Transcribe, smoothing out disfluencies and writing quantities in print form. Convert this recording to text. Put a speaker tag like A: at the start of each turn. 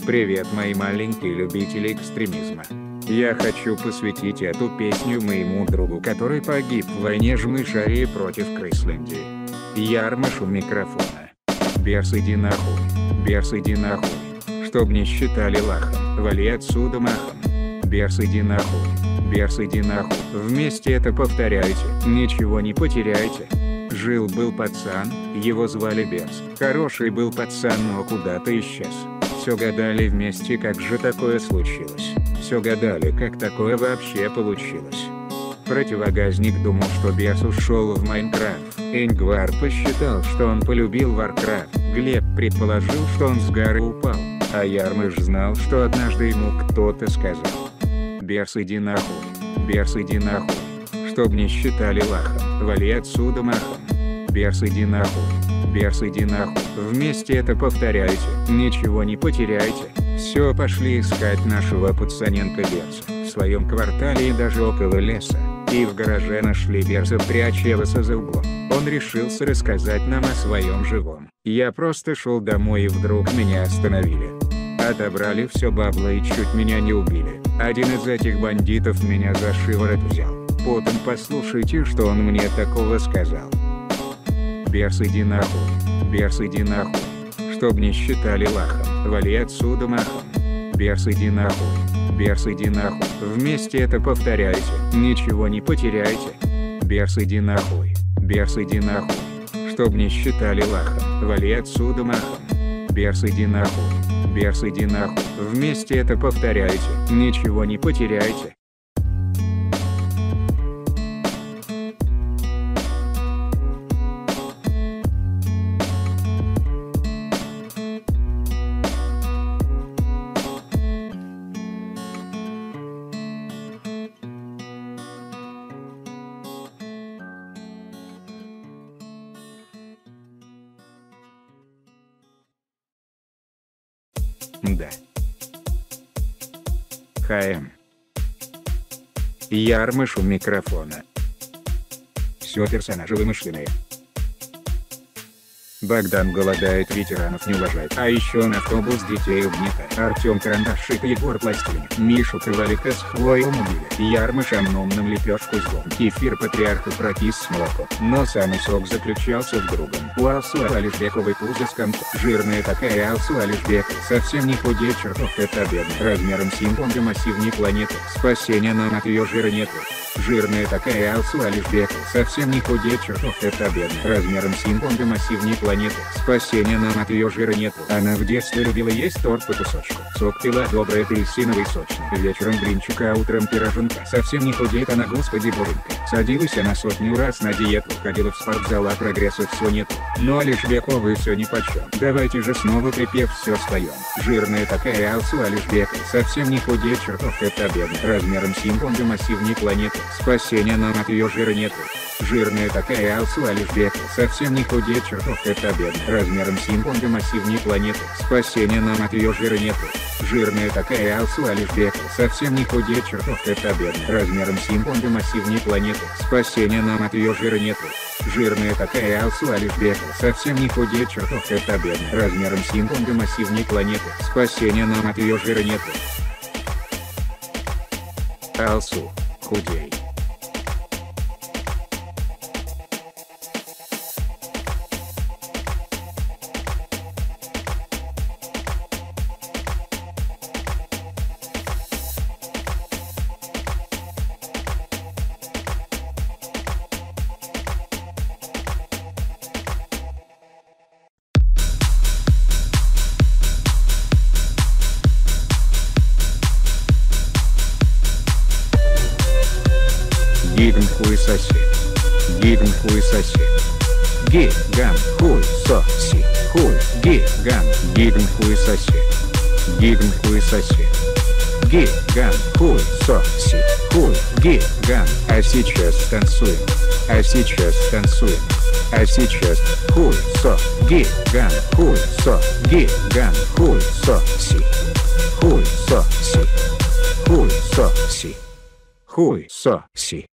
A: Привет, мои маленькие любители экстремизма. Я хочу посвятить эту песню моему другу, который погиб в войне Жмышарии против Крысландии. Ярмаш у микрофона. Берс, иди нахуй. Берс, иди нахуй. Чтоб не считали лахом, вали отсюда махом. Берс, иди нахуй. Берс, иди нахуй. Вместе это повторяйте, ничего не потеряйте. Жил-был пацан, его звали Берс. Хороший был пацан, но куда-то исчез. Все гадали вместе, как же такое случилось. Все гадали, как такое вообще получилось. Противогазник думал, что Берс ушел в Майнкрафт. Ингвар посчитал, что он полюбил Варкрафт. Глеб предположил, что он с горы упал. А Ярмаш знал, что однажды ему кто-то сказал: Берс, иди нахуй. Берс, иди нахуй. Чтоб не считали лахом, вали отсюда махом. Берс, иди нахуй. Берс, иди нахуй. Вместе это повторяйте, ничего не потеряйте. Все, пошли искать нашего пацаненка Берса. В своем квартале и даже около леса. И в гараже нашли Берса, прячась за углом. Он решился рассказать нам о своем живом. Я просто шел домой, и вдруг меня остановили. Отобрали все бабло и чуть меня не убили. Один из этих бандитов меня за шиворот взял. Потом послушайте, что он мне такого сказал. Берс, иди нахуй. Берс, иди нахуй. Чтоб не считали лахом, вали отсюда махом. Берс, иди нахуй. Берс, иди нахуй. Вместе это повторяйте, ничего не потеряйте. Берс, иди нахуй. Берс, иди нахуй. Чтоб не считали лахом, вали отсюда махом. Берс, иди нахуй. Берс, иди нахуй. Вместе это повторяйте, ничего не потеряйте. Да. ХМ. Ярмаш у микрофона. Все персонажи вымышленные. Богдан голодает, ветеранов не уважает. А еще он автобус детей угнетает. Артем Карандашик и Егор Пластилин. Мишу Крывалика с хвоем убили. Ярмаш омномным лепешку с гом. Кефир патриарха прокис с молоком. Но самый сок заключался в другом. У Алсу Алишбековой пузо с комп. Жирная такая Алсу Алишбекова. Совсем не худее, чертов, это бедно. Размером с Инконга массивней планеты. Спасения нам от ее жира нету. Жирная такая Алсу Алишбекова. Совсем не худее, чертов, это бедно. Размером с Инконга массивней планеты. Спасения нам от ее жира нету. Она в детстве любила есть торт по кусочку. Сок пила добрый, апельсиновый, сочный. Вечером блинчик, а утром пироженка. Совсем не худеет она, господи буренька. Садилась она 100 раз на диету. Ходила в спортзал, а прогресса все нету. Но Алишбековой все нипочем. Давайте же снова припев все споем. Жирная такая Алсу Алишбекова. Совсем не худеет, чертов, это бедно. Размером с Инконга массивней планеты. Спасения нам от ее жира нету. Жирная такая Алсу Алишбекова. Совсем не худеет, чертов, это бедно. Размером с Инконга массивней планеты. Спасения нам от ее жира нету. Жирная такая Алсу Алишбекова. Совсем не худеет, чертов, это бедно. Размером с Инконга массивней планеты. Спасения нам от ее жира нету. Жирная такая Алсу Алишбекова. Совсем не худеет, чертов, это бедно. Размером с Инконга массивней планеты. Спасения нам от ее жира нету. Алсу, худей. Гиган хуй соси. Гиган хуй соси. Гиган хуй соси. Хуй. Гиган. Гиган хуй соси. Гиган хуй соси. Гиган хуй соси. Хуй. Гиган. А сейчас танцуем. А сейчас танцуем. А сейчас хуй со. Гиган хуй со. Гиган хуй соси. Хуй соси. Хуй соси. Хуй соси.